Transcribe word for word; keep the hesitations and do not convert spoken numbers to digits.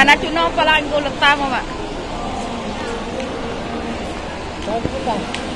là nó chú nó phải làm cô lực ta mà mà.